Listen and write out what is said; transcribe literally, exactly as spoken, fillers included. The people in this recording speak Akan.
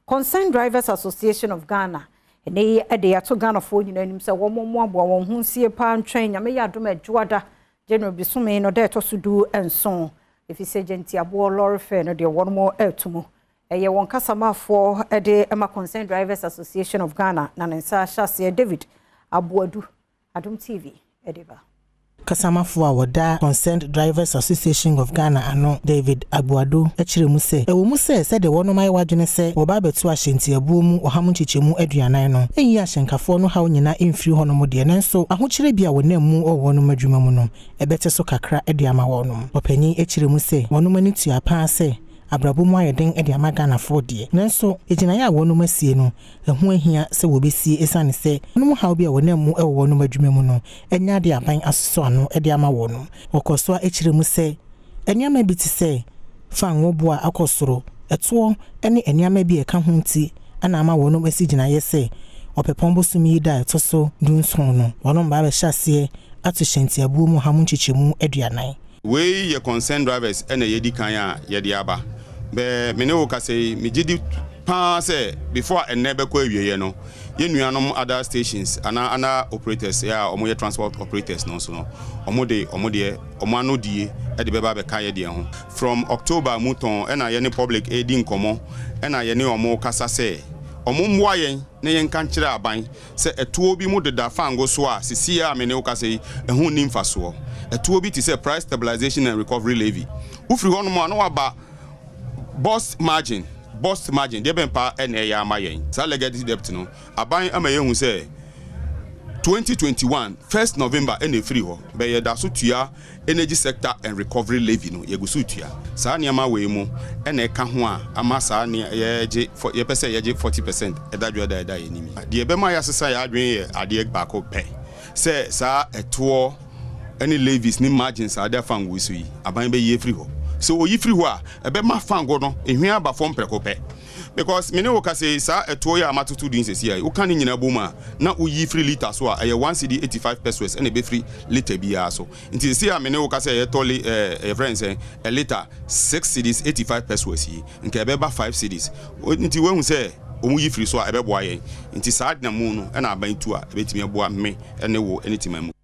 Concerned Drivers Association of Ghana ene ede ya to Ghana for nyina nim se wo mo abo won hu sie pa ntwen nyame ya dom adwoada general bisome no de to so du enson if se genti abo lorry fare no de won mo etumo eye won kasamafo ede ema Concerned Drivers Association of Ghana na nsa hyase David Aboadu Adom T V edeba Kasamafo a woda Concerned Drivers Association of Ghana ano David Aboadu echire mu se ewo mu se se de wono mai wadwene se wo ba betu ahyenti abuo mu oham nchichemu aduanan no eyi ahyenkafo no hawo nyina emfiri hono mu de nenso ahokyere bia wonam mu owo no madwuma mu no ebete so kakra aduama wono opanyin echire mu se wono mani tua pa se abrabo mu ayeden e de amagana fo de nenso ejina ya wono masie no ehu ahia se wo besie esane se no hawo bia wonam mu e wo no madwuma mu no enya de aban asoso ano e de ama wono okoso a echire mu se enyama bi ti se fa nwobo a akosoro eto ene enyama bi e ka ho nti ana ama wono masi gina ye se opepombo sumi da eto so dunson no wono mba be hyase atu hyenti abuo mu hamu nchichemu aduanan we ye Concerned Drivers ene yedi kan a yedi aba be me ne wo ka say me gidi pa say before enne be ko awieye no ye nuanom other stations ana ana operators ya omo ye transport operators no so no omo de omo de omo anodie e de be ba be kan ye de ho from October muton ena ye ne public aiding komo ena ye ne omo kasa say omo mwa yen ne yen kan kire aban se etuo bi mu de da fango so a sisi a me ne wo ka say ehun nim faso etuo bi ti say price stabilization and recovery levy ufri hono mo no aba boss margin boss margin de ben pa ene ya amayen sa legacy debt no aban amaye hu say twenty twenty-one first November ene free ho be ye da so tua energy sector and recovery levy no ye go so tua sa ne ama we mu ene ka ho a ama sa ne ye je ye pese ye je forty percent e da dwa da da ye nimi de be ma ya sesa ya adwen ye ade ba ko pe say sa eto any levies ni margins are there fan we see aban be ye free ho so o yi free ho a e be ma fan go no ehwe aba fom preko pe because me ne wo ka say sa eto ya amatutu din sesi ai wo kan nyina boma na o yi free liter so a e one C D eighty-five pesos and e be free liter bia so nti sesi a me ne wo ka say e tole eh friends eh a liter six C Ds eighty-five pesos yi nke be ba five C Ds nti we hu say o mu yi free so a e be boa yen nti sa adna mu no e na aban tu a e betimi boa me ene wo anytime